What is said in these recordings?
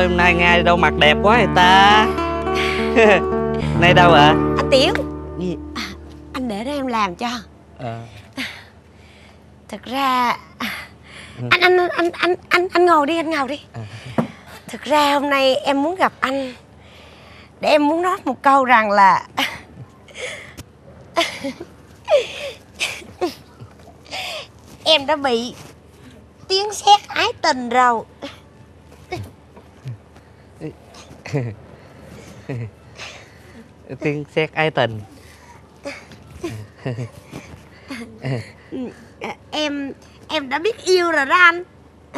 hôm nay Nga đâu mặc đẹp quá vậy ta. Nay đâu ạ? Anh Tiểu. Anh để đó em làm cho. Thật ra anh ngồi đi, anh ngồi đi. Thực ra hôm nay em muốn gặp anh để em muốn nói một câu rằng là em đã bị tiếng sét ái tình rồi. Tiếng sét ái tình. Em đã biết yêu rồi đó anh.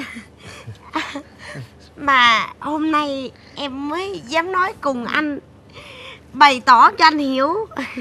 Mà hôm nay em mới dám nói cùng anh, bày tỏ cho anh hiểu.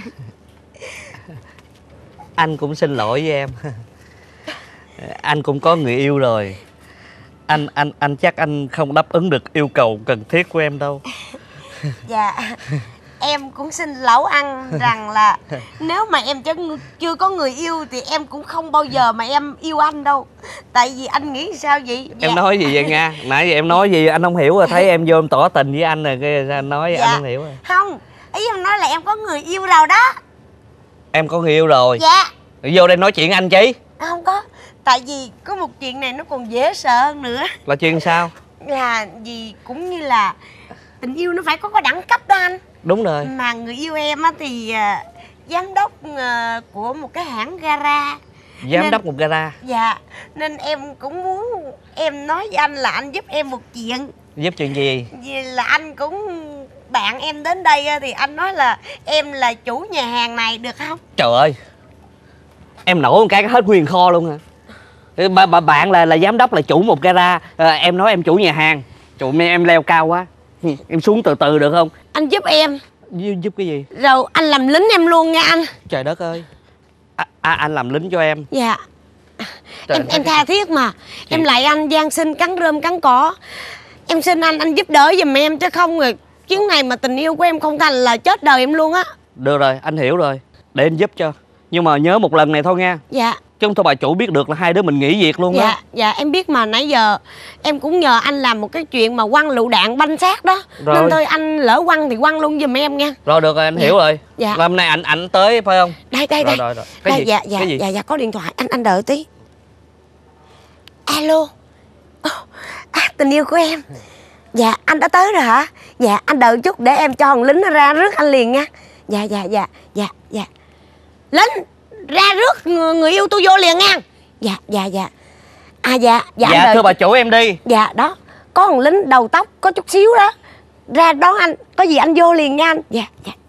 Anh cũng xin lỗi với em. Anh cũng có người yêu rồi. Anh chắc anh không đáp ứng được yêu cầu cần thiết của em đâu. Dạ, em cũng xin lỗi anh rằng là nếu mà em chưa có người yêu thì em cũng không bao giờ mà em yêu anh đâu. Tại vì anh nghĩ sao vậy? Em nói gì vậy Nga? Nãy giờ em nói gì anh không hiểu rồi. Thấy em vô em tỏ tình với anh rồi cái anh nói anh không hiểu rồi. Không, ý em nói là em có người yêu rồi đó. Em có người yêu rồi? Dạ. Vô đây nói chuyện anh chí. Không có. Tại vì có một chuyện này nó còn dễ sợ hơn nữa. Là chuyện sao? Là vì cũng như là tình yêu nó phải có đẳng cấp đó anh. Đúng rồi. Mà người yêu em á thì giám đốc của một cái hãng gara. Giám đốc một gara? Dạ. Nên em cũng muốn em nói với anh là anh giúp em một chuyện. Giúp chuyện gì? Vì là anh cũng bạn em đến đây thì anh nói là em là chủ nhà hàng này được không? Trời ơi, em nổi một cái hết nguyên kho luôn hả? Bạn là giám đốc, là chủ một gara, em nói em chủ nhà hàng. Trời ơi, em leo cao quá. Em xuống từ từ được không? Anh giúp em. Giúp cái gì? Rồi anh làm lính em luôn nha anh. Trời đất ơi. Anh làm lính cho em? Dạ. Em tha thiết mà. Em lại anh van xin cắn rơm cắn cỏ. Em xin anh giúp đỡ giùm em, chứ không rồi chuyến này mà tình yêu của em không thành là chết đời em luôn á. Được rồi, anh hiểu rồi. Để anh giúp cho. Nhưng mà nhớ một lần này thôi nha. Dạ. Chứ không thôi bà chủ biết được là hai đứa mình nghỉ việc luôn đó. Dạ em biết mà, nãy giờ em cũng nhờ anh làm một cái chuyện mà quăng lựu đạn banh xác đó. Rồi. Nên thôi anh lỡ quăng thì quăng luôn giùm em nha. Rồi được rồi, anh hiểu rồi. Dạ. Hôm nay anh tới phải không? Đây. Rồi. Cái gì? Dạ có điện thoại, anh đợi tí. Alo. Tình yêu của em. Dạ anh đã tới rồi hả? Dạ anh đợi chút để em cho thằng lính nó ra rước anh liền nha. Dạ. Lính ra rước người yêu tôi vô liền nha. Dạ. Dạ thưa bà chủ em đi. Dạ đó, có thằng lính đầu tóc có chút xíu đó ra đón anh, có gì anh vô liền nha anh. Dạ.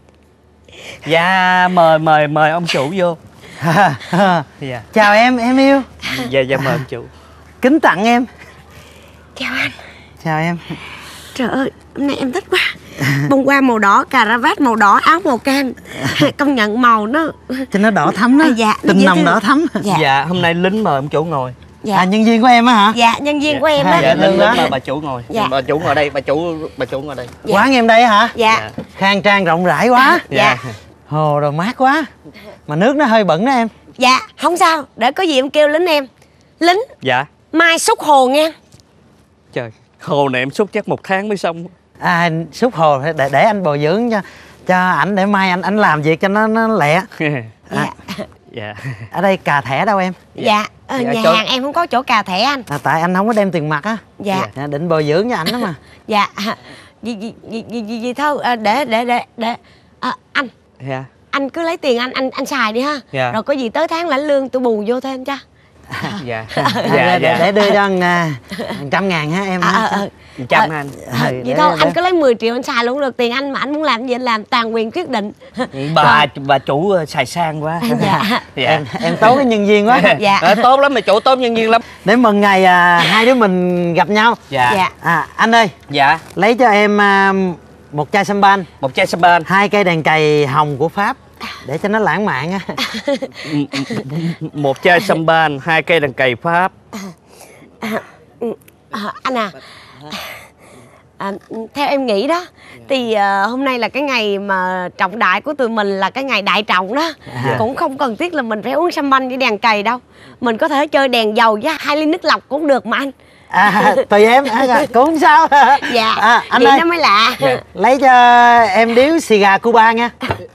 Dạ mời ông chủ vô. Dạ. Chào em yêu. Dạ mời ông chủ. Kính tặng em. Chào anh. Chào em. Trời ơi, hôm nay em thích quá. Bông hoa màu đỏ, cà ra vát màu đỏ, áo màu cam. Công nhận màu nó Cho nó đỏ thắm đó. Dạ, tình nồng đỏ thắm. Dạ hôm nay lính mời ông chủ ngồi. Dạ. Nhân viên của em á hả? Dạ nhân viên của em á. Dạ lính mời bà chủ ngồi. Dạ. Bà chủ ngồi đây, bà chủ ngồi đây. Dạ. Quán em đây hả? Dạ. Khang trang rộng rãi quá. Dạ. Hồ rồi mát quá. Mà nước nó hơi bẩn đó em. Dạ không sao, để có gì em kêu lính em. Lính. Dạ. Mai xúc hồ nha. Trời, hồ này em xúc chắc 1 tháng mới xong. Xúc hồ để anh bồi dưỡng cho ảnh, để mai anh làm việc cho nó lẹ. Dạ. Ở đây cà thẻ đâu em? Dạ. Nhà hàng em không có chỗ cà thẻ anh. Tại anh không có đem tiền mặt á. Dạ. Định bồi dưỡng cho ảnh đó mà. Dạ. Gì thôi, để anh. Dạ. Anh cứ lấy tiền anh xài đi ha. Dạ. Rồi có gì tới tháng lãnh lương tôi bù vô thêm cho. Dạ. Để đưa cho 100.000 ha em. 100 anh. Vậy thôi anh cứ lấy 10 triệu anh xài luôn được. Tiền anh mà anh muốn làm gì anh làm, toàn quyền quyết định. Bà chủ xài sang quá. Dạ. Em tốt với nhân viên quá. Dạ. Tốt lắm, bà chủ tốt nhân viên lắm. Để mừng ngày hai đứa mình gặp nhau. Dạ. Anh ơi. Dạ. Lấy cho em một chai champagne. Một chai champagne. 2 cây đèn cày hồng của Pháp để cho nó lãng mạn á. Một chai champagne, 2 cây đèn cày Pháp. Anh theo em nghĩ đó thì hôm nay là cái ngày mà trọng đại của tụi mình, là cái ngày đại trọng đó. Cũng không cần thiết là mình phải uống champagne với đèn cày đâu. Mình có thể chơi đèn dầu với 2 ly nước lọc cũng được mà anh. Tùy em, cũng không sao. Dạ, anh vậy ơi, nó mới lạ. lấy cho em điếu xì gà Cuba nha.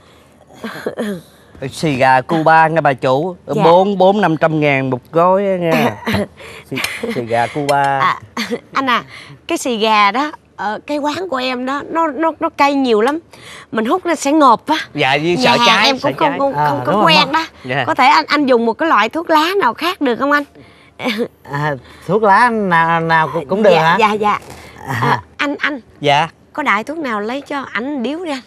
Xì gà Cuba nghe bà chủ. Dạ. 400-500 ngàn một gói á nha. Xì gà Cuba. Anh cái xì gà đó ở cái quán của em đó nó cay nhiều lắm, mình hút nó sẽ ngộp á. Dạ, như sợ cháy. Em cũng không có đúng quen rồi. đó. Dạ. Có thể anh dùng một cái loại thuốc lá nào khác được không anh? Thuốc lá nào cũng được hả? Dạ. Anh Dạ. có đại thuốc nào lấy cho ảnh điếu đi anh?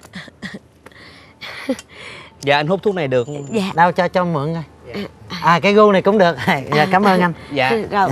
Dạ, anh hút thuốc này được không? Dạ. Đâu cho mượn coi. Cái gu này cũng được. Dạ, cảm ơn anh. Dạ. Rồi.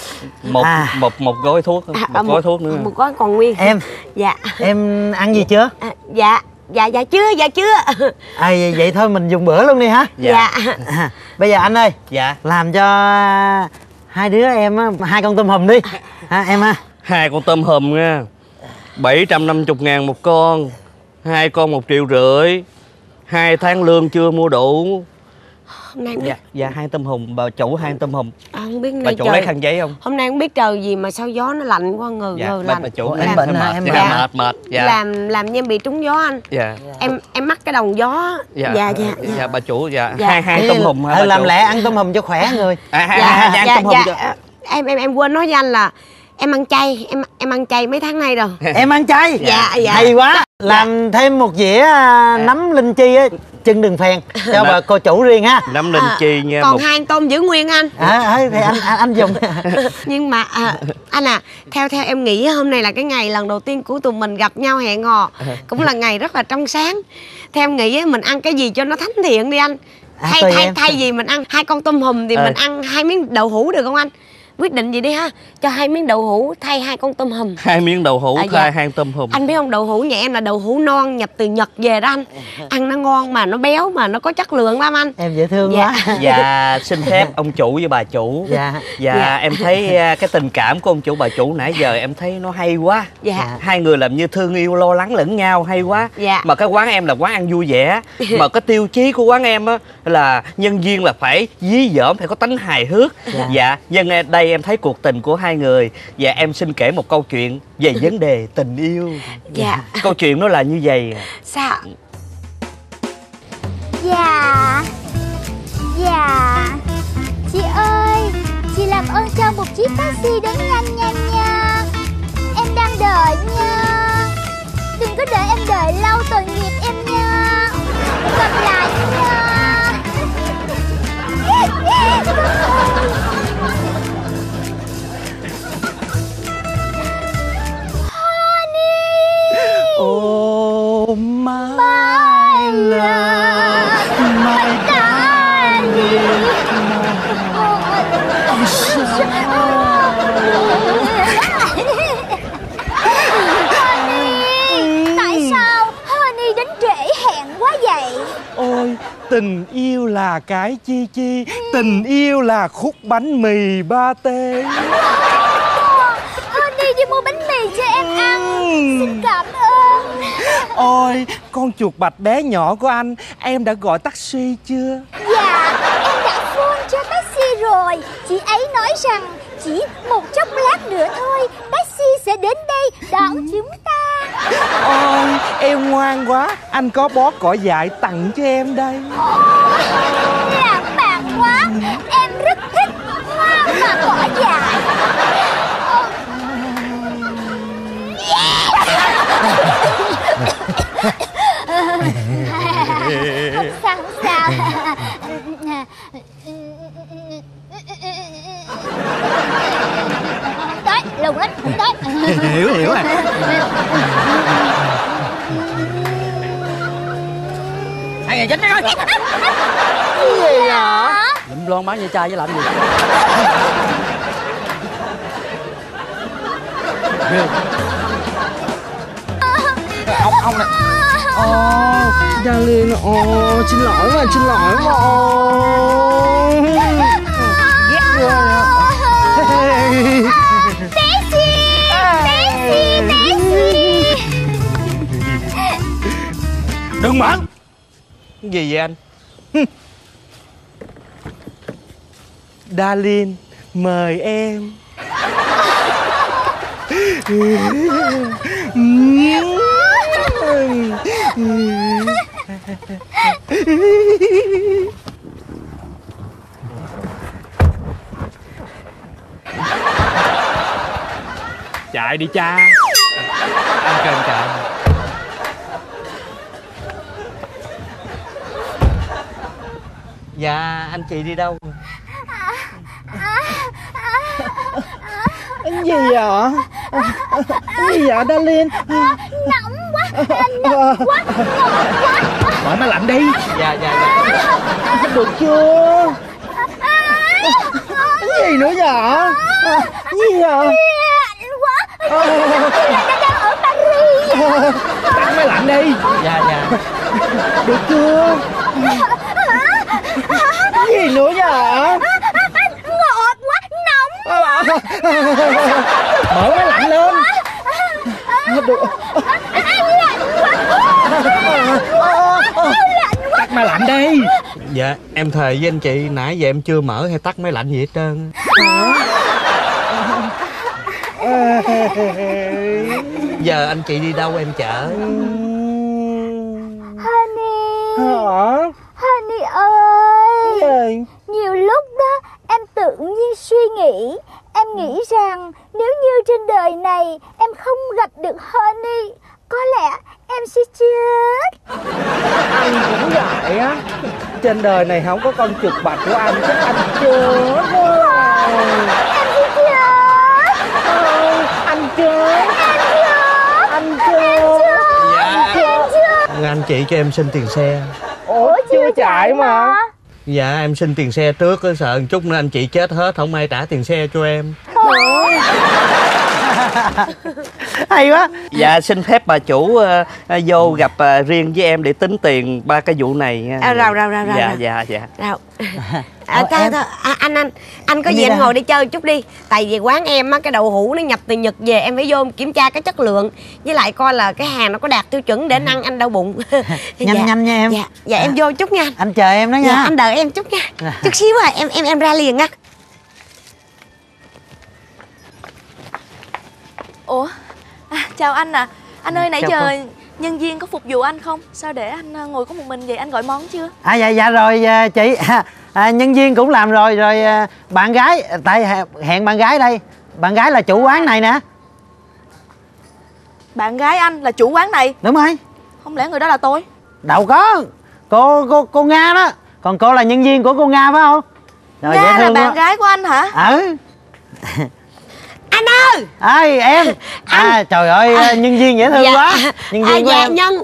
Một gói thuốc, một gói thuốc nữa. Một gói còn nguyên. Em. Dạ. Em ăn gì chưa? Dạ chưa. Vậy thôi mình dùng bữa luôn đi hả? Dạ. Bây giờ anh ơi. Dạ. Làm cho hai đứa em 2 con tôm hùm đi. Em 2 con tôm hùm nha. 750 ngàn một con. 2 con 1,5 triệu. 2 tháng lương chưa mua đủ. Hôm nay Dạ 2 tôm hùm. Bà chủ 2 tôm hùm. không biết Bà chủ lấy khăn giấy không? Hôm nay không biết trời gì mà sao gió nó lạnh quá, ngừ lạnh. Bà chủ em bệnh hả? Em mệt. Dạ. Làm như em bị trúng gió anh. Dạ. Em mắc cái đồng gió. Dạ. Bà chủ. Dạ. Dạ. Hai tôm hùm hả? làm lẹ ăn tôm hùm cho khỏe người. Ăn tôm hùm cho. Em quên nói với anh là em ăn chay, em ăn chay mấy tháng nay rồi. Em ăn chay? Dạ. Hay quá. Làm thêm một dĩa nấm linh chi á, chân đường phèn cho bà cô chủ riêng ha. Nấm linh chi nha. Còn 2 tôm giữ nguyên anh. Thì anh dùng. Nhưng mà anh theo em nghĩ hôm nay là cái ngày lần đầu tiên của tụi mình gặp nhau hẹn hò, cũng là ngày rất là trong sáng. Theo em nghĩ mình ăn cái gì cho nó thánh thiện đi anh. Thay vì mình ăn 2 con tôm hùm thì mình ăn 2 miếng đậu hũ được không anh? Quyết định gì đi ha, cho 2 miếng đậu hũ thay 2 con tôm hùm. 2 miếng đậu hũ thay 2 tôm hùm. Anh biết không, đậu hũ nhà em là đậu hũ non nhập từ Nhật về đó anh. Ăn nó ngon mà nó béo mà nó có chất lượng lắm anh. Em dễ thương quá. Dạ, xin phép ông chủ với bà chủ. Dạ. Em thấy cái tình cảm của ông chủ bà chủ nãy giờ em thấy nó hay quá. Dạ. Hai người làm như thương yêu lo lắng lẫn nhau, hay quá. Dạ. Mà cái quán em là quán ăn vui vẻ. Mà cái tiêu chí của quán em á là nhân viên là phải dí dỏm, phải có tánh hài hước. Dạ. Nhưng đây em thấy cuộc tình của hai người. Dạ, em xin kể một câu chuyện về vấn đề tình yêu. Dạ. Câu chuyện nó là như vậy. Sao? Dạ chị ơi, chị làm ơn cho một chiếc taxi đến nhanh nha. Em đang đợi nha. Đừng có để em đợi lâu, tội nghiệp em nha. Gặp lại nha. Oh my love, my darling. Tại sao Honey đến trễ hẹn quá vậy? Ôi, tình yêu là cái chi chi, tình yêu là khúc bánh mì ba tê. Honey đi mua bánh mì cho em ăn. Xin cảm ơn. Ôi, con chuột bạch bé nhỏ của anh, em đã gọi taxi chưa? Dạ, em đã phone cho taxi rồi. Chị ấy nói rằng chỉ một chốc lát nữa thôi taxi sẽ đến đây đón chúng ta. Ôi, em ngoan quá, anh có bó cỏ dại tặng cho em đây. Lãng mạn quá, em rất thích hoa và cỏ dại. Không sao. Không tới, lùng lắm, không tới. Hiểu à. Hai ngày chết rồi. Gì hả? Lụm lon bán ve chai với làm gì? Ông nè. Darling, xin lỗi mà. Ghét quá. Daisy. Đừng mở. Cái gì vậy anh? Darling, mời em. Chạy đi cha. Anh kêu em chạy. Dạ anh chị đi đâu? Cái gì vậy? Cái gì vậy Darling? Nóng quá, nóng quá, nóng quá. Mở máy lạnh đi. Dạ dạ dạ. Được chưa? Cái gì nữa vậy? Cái gì vậy? Lạnh quá, là đang ở Paris. Tắt máy lạnh đi. Dạ dạ. Được chưa? Cái gì nữa vậy? Ngọt quá, nóng. Mở máy lạnh lên. Được. Tắt máy lạnh đi. Dạ em thề với anh chị nãy giờ em chưa mở hay tắt máy lạnh gì hết trơn. Giờ anh chị đi đâu em chở? Honey, Hả? Honey ơi. Gì? Nhiều lúc đó em tự nhiên suy nghĩ. Em nghĩ rằng nếu như trên đời này em không gặp được Honey, có lẽ em sẽ chết. Anh cũng vậy á. Trên đời này không có con chuột bạch của anh chắc anh chết quá. Em sẽ chết. Anh chết. Anh chết. Anh chị cho em xin tiền xe. Ủa chưa chạy mà. Dạ em xin tiền xe trước, sợ một chút nữa anh chị chết hết không ai trả tiền xe cho em. Hay quá. Dạ xin phép bà chủ vô gặp riêng với em để tính tiền ba cái vụ này nha. Rồi. Dạ dạ dạ. Rồi. Em- Thôi, anh có Em gì đi anh ra. ngồi đi chơi chút đi. Tại vì quán em á, cái đậu hũ nó nhập từ Nhật về, em phải vô kiểm tra cái chất lượng, với lại coi là cái hàng nó có đạt tiêu chuẩn để ăn anh đau bụng. Nhanh nha em. Dạ em vô chút nha. Anh chờ em đó nha. Dạ anh đợi em chút nha. Chút xíu à, em ra liền á. Ủa, chào anh ạ. Anh ơi, nãy chào giờ cô. nhân viên có phục vụ anh không? Sao để anh ngồi có một mình vậy? Anh gọi món chưa? Dạ rồi chị. Nhân viên cũng làm rồi. Bạn gái, tại hẹn bạn gái đây. Bạn gái là chủ quán này nè. Bạn gái anh là chủ quán này. Đúng rồi. Không lẽ người đó là tôi? Đâu có. Cô Nga đó. Còn cô là nhân viên của cô Nga phải không? Rồi, dễ Nga là thương bạn quá. gái của anh hả? Anh ơi. Ê em. Trời ơi, nhân viên dễ thương quá. Nhân viên của dạ em. Nhân.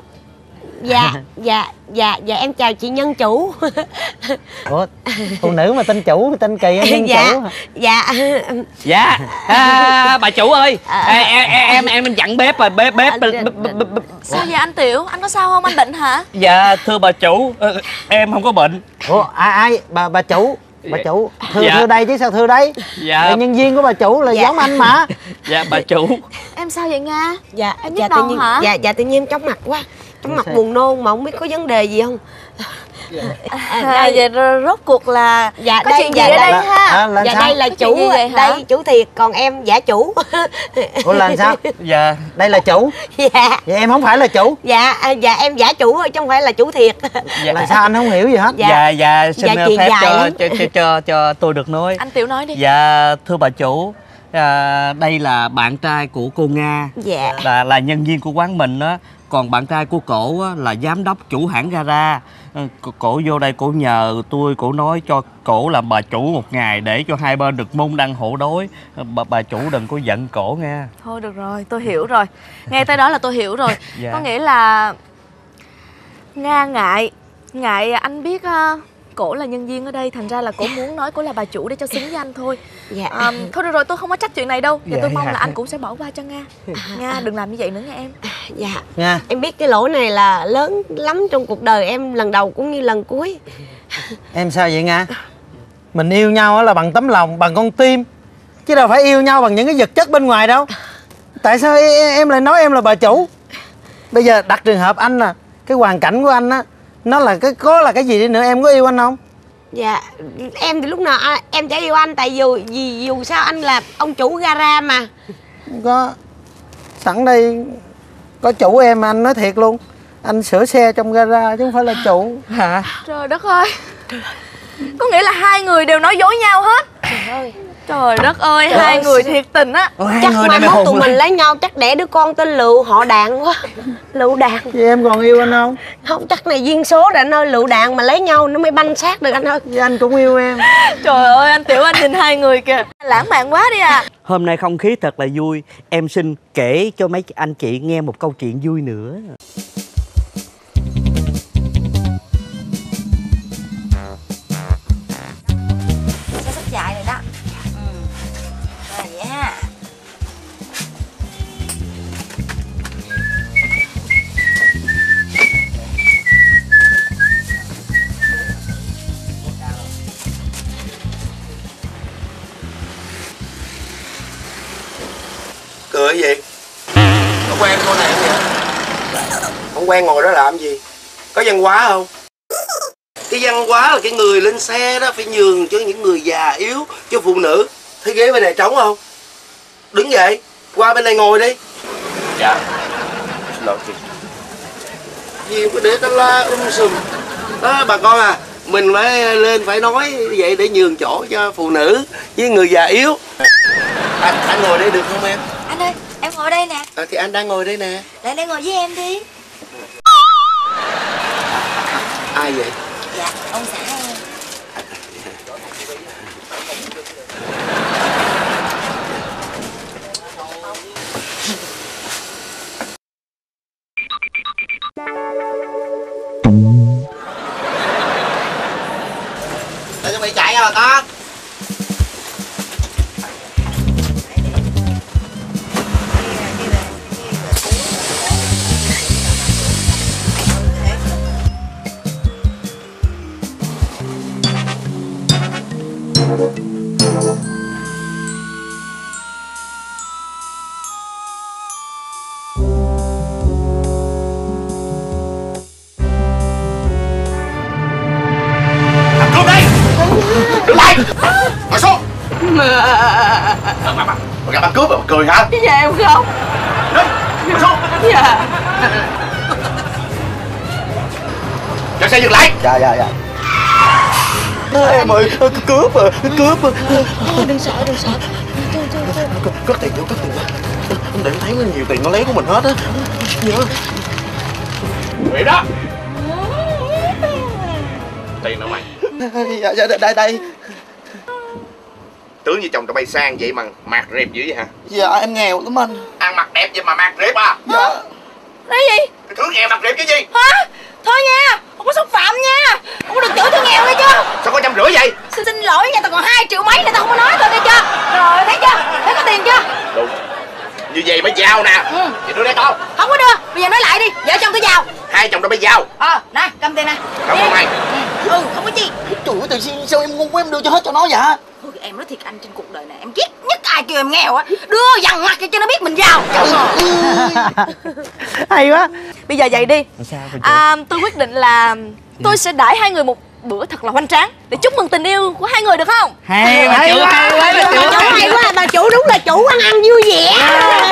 Dạ em chào chị Nhân chủ. Ủa, phụ nữ mà tên chủ tên kỳ nhân chủ hả? Dạ Bà chủ ơi, em dặn bếp rồi, bếp. Sao vậy anh Tiểu? Anh có sao không? Anh bệnh hả? Dạ thưa bà chủ, em không có bệnh. Ủa ai bà chủ. Bà chủ thưa Dạ. thưa đây chứ sao thưa đấy. Dạ. Nhân viên của bà chủ là Dạ. giống anh mà. Dạ bà chủ. Em sao vậy Nga? Em nhức tự đầu nhiên hả? dạ tự nhiên em chóng mặt quá, chóng mặt Sao? buồn nôn mà không biết có vấn đề gì không. Vậy rốt cuộc là Dạ có đây chuyện gì dạ ở đây đây ha? là dạ sao? đây là Có chuyện chủ gì vậy hả? đây chủ thiệt, còn em giả chủ. Ủa là sao? Dạ. Đây là chủ. Dạ Vậy em không phải là chủ. dạ em giả chủ thôi chứ không phải là chủ thiệt. Dạ. Là sao anh không hiểu gì hết? Dạ xin Dạ, chị phép dài cho tôi được nói. Anh Tiểu nói đi. Dạ thưa bà chủ, đây là bạn trai của cô Nga. Dạ. Là nhân viên của quán mình á. Còn bạn trai của cổ á, là giám đốc chủ hãng gara. Cổ vô đây cổ nhờ tôi, cổ nói cho cổ làm bà chủ một ngày để cho hai bên được môn đăng hộ đối. Bà chủ đừng có giận cổ nha. Thôi được rồi, tôi hiểu rồi. Nghe tới đó là tôi hiểu rồi. Dạ. Có nghĩa là Nga ngại anh biết cổ là nhân viên ở đây, thành ra là cổ muốn nói cổ là bà chủ để cho xứng với anh thôi. Dạ. Thôi được rồi, tôi không có trách chuyện này đâu. Và Dạ, tôi mong dạ. là anh cũng sẽ bỏ qua cho Nga. Nga đừng làm như vậy nữa nha em. Dạ Nha. em biết cái lỗi này là lớn lắm trong cuộc đời em, lần đầu cũng như lần cuối. Em sao vậy Nga? Mình yêu nhau á là bằng tấm lòng, bằng con tim, chứ đâu phải yêu nhau bằng những cái vật chất bên ngoài đâu. Tại sao em lại nói em là bà chủ? Bây giờ đặt trường hợp anh nè, cái hoàn cảnh của anh á, nó là có là cái gì đi nữa, em có yêu anh không? Dạ em thì lúc nào em chả yêu anh, tại dù sao anh là ông chủ gara mà. Không có. Sẵn đây có chủ em, anh nói thiệt luôn, anh sửa xe trong gara chứ không phải là chủ. Hả? Trời đất ơi. Có nghĩa là hai người đều nói dối nhau hết. Trời đất ơi, hai người thiệt tình á. Chắc mai mốt tụi mình lấy nhau chắc đẻ đứa con tên Lựu, họ Đạn quá. Lựu Đạn. Vậy em còn yêu anh không? Không, chắc này duyên số rồi anh ơi. Lựu Đạn mà lấy nhau nó mới banh xác được anh ơi. Vậy anh cũng yêu em. Trời ơi, anh Tiểu Anh nhìn hai người kìa, lãng mạn quá đi à. Hôm nay không khí thật là vui. Em xin kể cho mấy anh chị nghe một câu chuyện vui nữa. Xe sắp chạy rồi đó. Rồi vậy ha. Cười gì? Có quen cô này không vậy? Không quen ngồi đó làm gì? Có văn hóa không? Cái văn hóa là cái người lên xe đó phải nhường cho những người già yếu, cho phụ nữ. Thấy ghế bên này trống không? Đứng dậy, qua bên này ngồi đi. Dạ. Xin lỗi chị. Gì có để ta la sùm. Đó bà con à, mình phải lên phải nói vậy để nhường chỗ cho phụ nữ với người già yếu. Anh ngồi đây được không em? Anh ơi, em ngồi đây nè. Thì anh đang ngồi đây nè. Lại đây ngồi với em đi. Ai vậy? Dạ, ông xã em. Để cho mày chạy nha bà con. Ngồi xuống. Bà gặp anh cướp rồi, bà cười hả? Dạ em không. Đi, ngồi xuống. Dạ. Cho xe dừng lại. Dạ. Em ơi, cướp à, cướp à. Đừng sợ. Cất tiền vô, cất tiền vô. Không để nó thấy nhiều tiền nó lấy của mình hết á. Nhớ. Vậy đó. Tiền đâu mày? Dạ, đây. Tướng như chồng tụi bay sang vậy mà mạt rệp dữ vậy hả? Dạ em nghèo lắm anh. Ăn mặc đẹp vậy mà mạt rệp à? Dạ. Nói gì? Cái thứ nghèo mạt rệp cái gì? Hả? Thôi nha, không có xúc phạm nha. Không có được chửi tôi nghèo nghe chưa? Sao có 150 vậy? Xin lỗi nha, tao còn 2 triệu mấy nữa tao không có nói thôi nghe chưa? Rồi thấy chưa? Thấy có tiền chưa? Đúng. Như vậy mới giàu nè. Vậy đưa đây con. Không có đưa, bây giờ nói lại đi, vợ chồng tôi giàu. Hai chồng tụi bay giàu. Nè, cầm tiền nè. Cảm ơn mày. Không có gì. Trời ơi, tại sao em ngu quá em đưa cho hết cho nó vậy? Thôi em nói thiệt anh, trên cuộc đời này em ghét nhất ai kêu em nghèo á. Đưa dằn mặt cho nó biết mình giàu. Hay quá. Bây giờ vậy đi. Tôi quyết định là tôi sẽ đãi hai người một bữa thật là hoành tráng để chúc mừng tình yêu của hai người được không? Hay bà chủ, hay quá bà chủ. Hay quá, bà chủ đúng là chủ ăn vui vẻ.